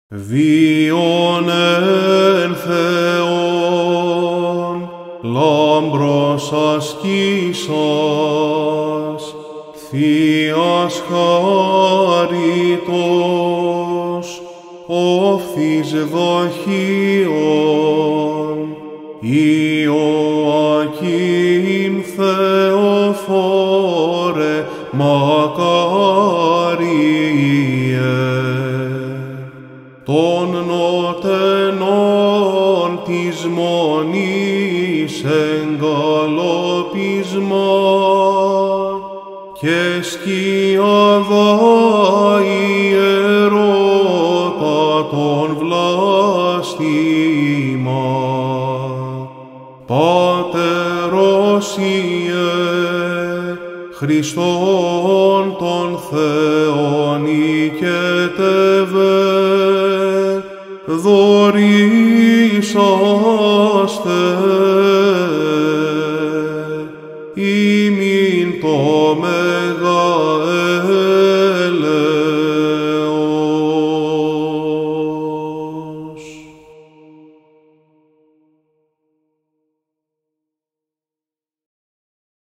Βίον εν Θεόν, λάμπρος ασκήσας, Θείας χάριτος, όφθης δοχείων, Ιωακήμ Θεοφόρε μακάριε, των νοτενών της μονής εγκαλοπισμά και σκιαδά ιερώτα των βλάστημα. Πάτερος Ιε, Χριστόν τον Θεόν οικετεύε, δωρήσαστε